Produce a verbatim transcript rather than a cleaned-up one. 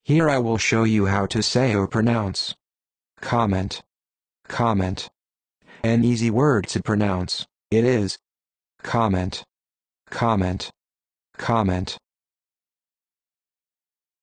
Here I will show you how to say or pronounce comment, comment. An easy word to pronounce, it is comment, comment, comment.